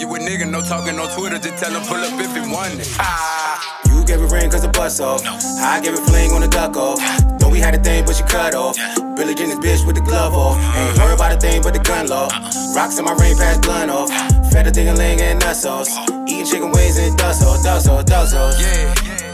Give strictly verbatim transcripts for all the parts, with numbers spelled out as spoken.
argue with niggas, no talking on Twitter, just tell him pull up if he want it. Ah. You gave it ring cause the bus off. I gave it fling on the duck off. Know we had a thing but she cut off. Billie Jean this bitch with the glove off. Ain't worried about a thing but the gun law. Rocks in my ring pass blunt off. Fed a ding-a-ling and nut sauce. Eating chicken wings and duck sauce, duck sauce, duck sauce. Yeah.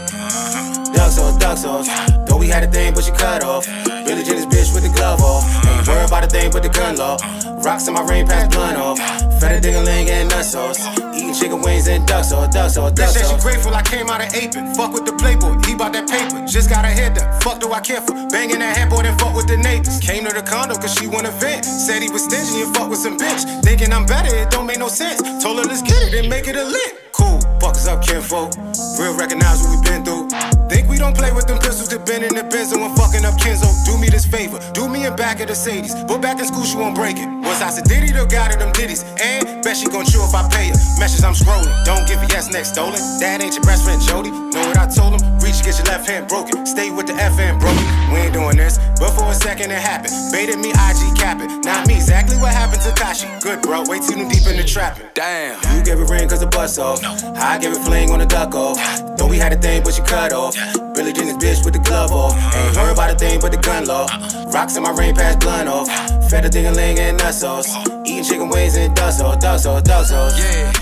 Duck sauce, duck sauce. Know we had a thing but she cut off. Billie Jean this bitch with the glove off. Ain't worried about a thing but the gun law. Rocks in my ring pass blunt off. Fed a ding-a-ling and nut sauce. Eating chicken wings and duck sauce, duck sauce, duck sauce. Bitch said she grateful I came out of aping. Fuck with the playboy, he bought that paper. Just got her head done, fuck do I care for? Banging that headboard and fuck with the neighbors. Came to the condo cause she wanna vent. Said he was stingy and fuck with some bitch. Thinking I'm better, it don't make no sense. Told her let's get it and make it a lit. Cool, buckers up kinfolk. Real recognize what we been through. Think we don't play with them pistols that been in the Benzo and fucking up Kenzo. Do me this favor, do me in back of the Sadies. But back in school she won't break it. Once I said Diddy, though got her them ditties. And bet she gon' chew if I pay her. Message I'm scrolling, don't give a yes next stolen. That ain't your best friend Jody. Know what I told him? Reach, get your left hand broken. Stay with the F and broken. We ain't doing this, but for a second it happened. Baited me, I G capping. Not me, exactly what happened to Kashi. Good bro, way too deep in the trapping. Damn. You gave it ring cause the bus off. I gave it fling on the duck off. Thought we had a thing but she cut off. Billie Jean this bitch with the glove off. Ain't worried about a thing but the gun law. Rocks in my ring pass blunt off. Fed a ding-a-ling and nut sauce. Eating chicken wings and duck sauce, duck sauce, duck sauce. Yeah.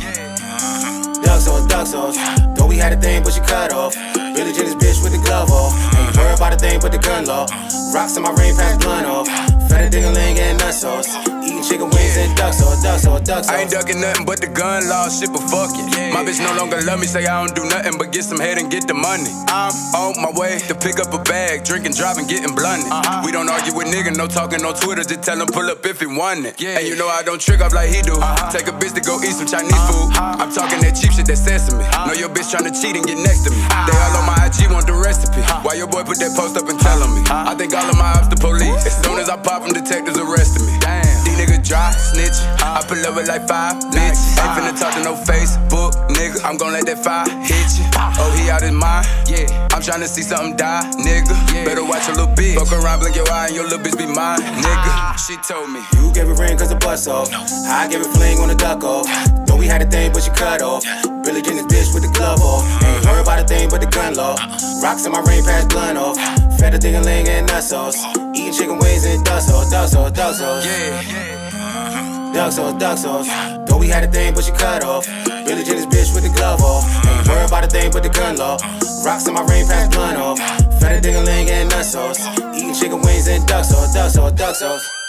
Duck sauce, duck sauce. Thought we had a thing but she cut off. Billie Jean this bitch with the glove off. Ain't worried about a thing but the gun law. Rocks in my ring pass blunt off. Fed a ding-a-ling and nut sauce. Eating chicken wings and duck sauce, duck sauce, duck sauce. I ain't ducking nothing but the gun law shit, but fuck it. My bitch no longer love me, say I don't do nothing but get some head and get the money. I'm on my way to pick up a bag, drinking, driving, getting blunted. Uh-huh. We don't argue with niggas, no talking on Twitter, just tell him pull up if he want it. Yeah. And you know I don't trick off like he do. Uh-huh. Take a bitch to go eat some Chinese food. Uh-huh. I'm talking that cheap shit, that sesame. Uh-huh. Know your bitch trying to cheat and get next to me. Uh-huh. They all on my I G want the recipe. Uh-huh. Why your boy put that post up and telling me? Uh-huh. I think all of my ops the police. As soon as I pop them, detectives arresting me. Damn. These niggas dry, snitch. Uh-huh. I pull up with like five, bitch. Uh-huh. Ain't finna talk to no Facebook, nigga. I'm gon' let that fire hit you. Uh-huh. Oh, he out his mind. Yeah. I'm tryna see something die, nigga. Yeah. Better watch your little bitch. Fuck around, blink your eye, and your little bitch be mine, nigga. Uh-huh. She told me. You gave it ring cause the bus off. I gave it fling on the duck off. Thought we had a thing but she cut off. Billie Jean this bitch with the glove off. Ain't worried about a thing but the gun law. Rocks in my ring pass blunt off. Fed a ding-a-ling and nut sauce. Eating chicken wings and duck sauce, duck sauce, duck sauce. Yeah. Duck sauce, duck sauce. Thought we had a thing but she cut off. Billie Jean this bitch with the glove off. Ain't worried about a thing but the gun law. Rocks in my ring pass blunt off. Fed a ding-a-ling and nut sauce. Eating chicken wings and duck sauce, duck sauce, duck sauce.